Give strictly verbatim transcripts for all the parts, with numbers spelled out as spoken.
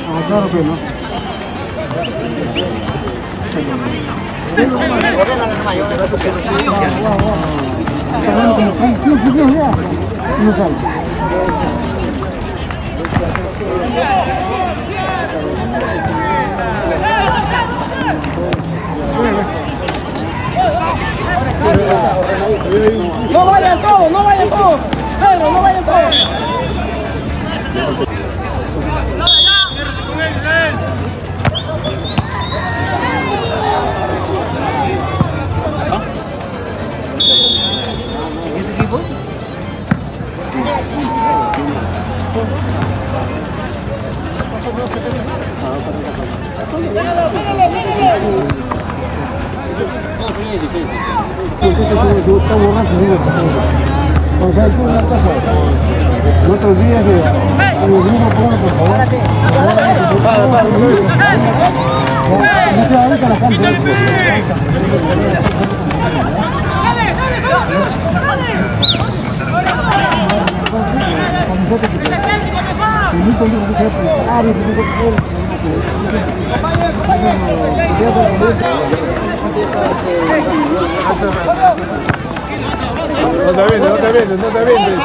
Ah, claro que no. Como quince días ya. No sale. No vayan todos, no vayan todos. Pedro, no vayan todos. No te olvides de el grupo, por favor. No se ahorita la cancha. No te vendes, no te vendes, no te vendes.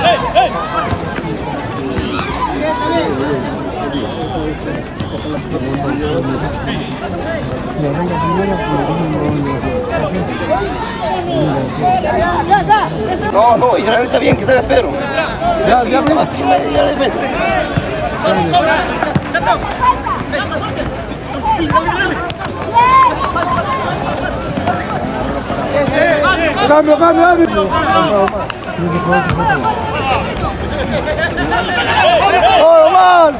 No, no, Israel está bien, que salga Pedro. Ya, ya, ya, ya defensa. Cambio, cambio, árbitro. ¡Oh, man!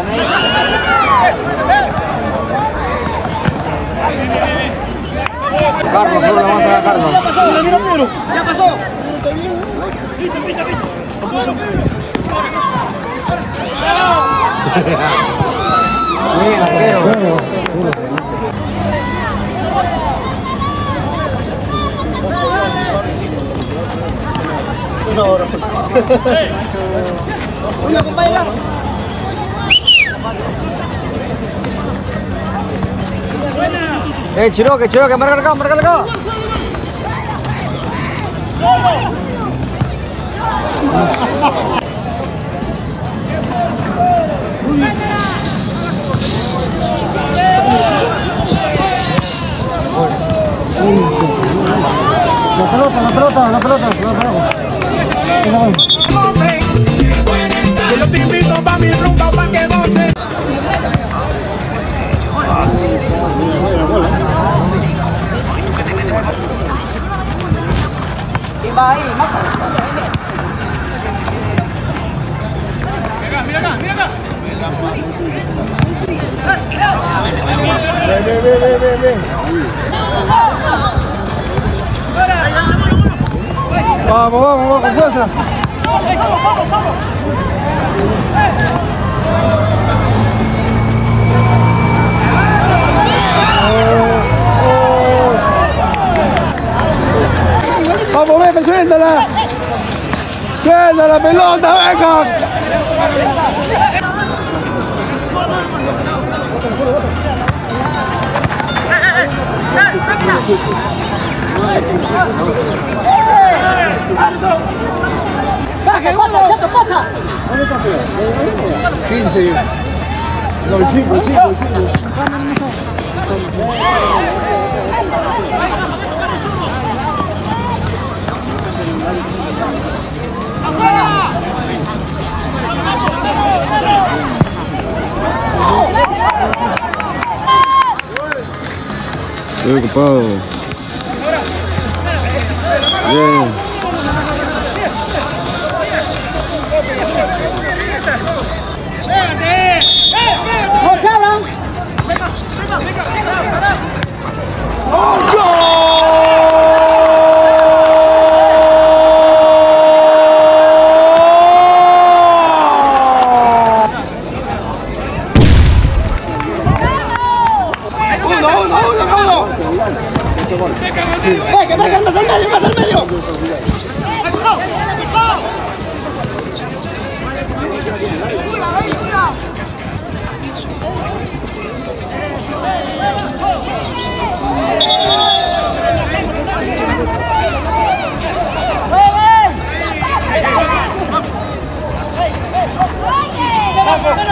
Carlos, no la vas a dar, Carlos. Ya pasó. Bien, arquero. Una hora. Una compañera. Eh, Chiroque, Chiroque, marca acá, marca acá. La pelota, la pelota, la pelota, la pelota. Yo te invito pa' mi rumba pa' que goces. ¿Quién va ahí? Mira acá, mira acá. Ven, ven, ven, ven, ven, ven. Vamos, vamos, vamos, con fuerza. Vamos, venga, suéltala. Suelta la pelota, venga. ¡Baja, pasa, chato, pasa! quince. No, el cinco, el cinco, el cinco. Estoy ocupado. Bien. ¡No se hablan! ¡Venga, venga, más al medio, más al medio!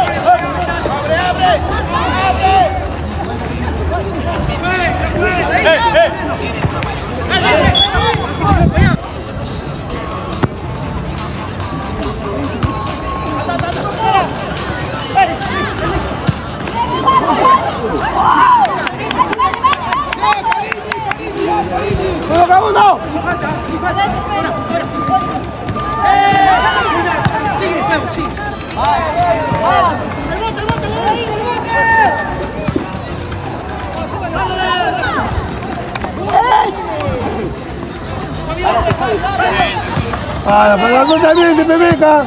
Para, para, no te viene, Pepeca.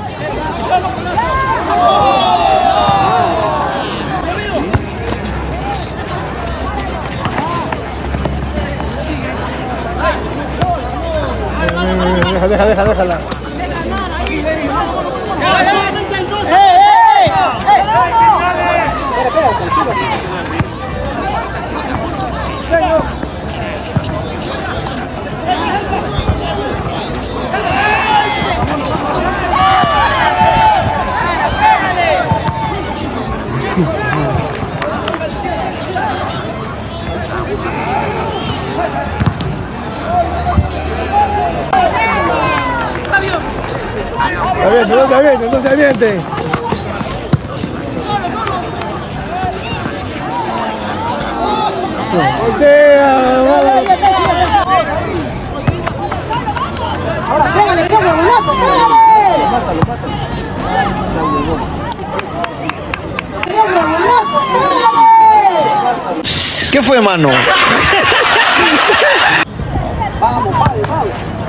Deja, deja, deja, déjala. Aviente, no te aviente, no te aviente. Ahora pégale, pégale, golazo, pégale. Mátalo, mátalo. Pégale, golazo, pégale. ¿Qué fue, mano? Vamos, vale, vale.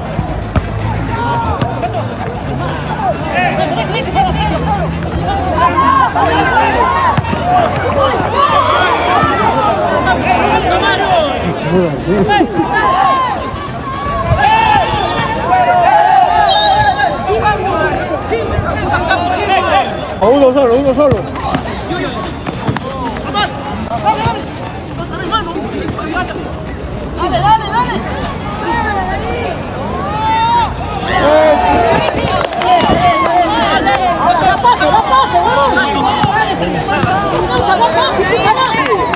A uno solo, uno solo. Dale, dale, dale. Da pase, da pase, vamos. Da pase, pícala.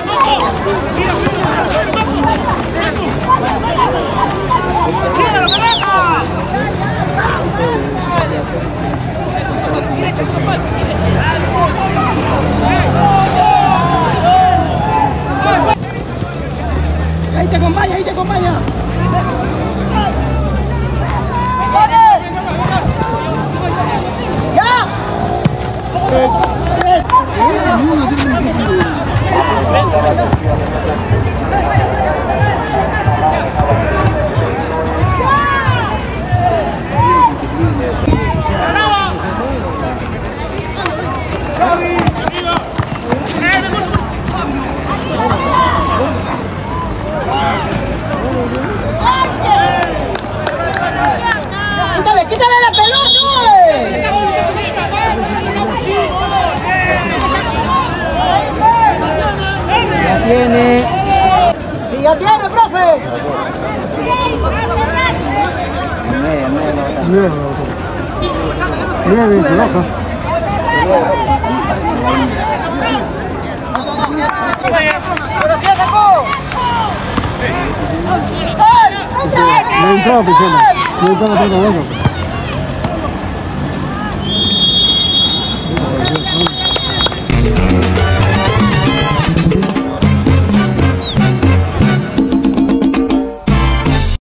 Ahí te acompaña, ahí te acompaña. ¡Ya! ¡Quítale, quítale la pelota! Ya tiene. ¡Sí, ya tiene, profe! Mira, mira, baja. ¡Pero sí sacó! Le entraba, Piscina. Le entraba todo bueno.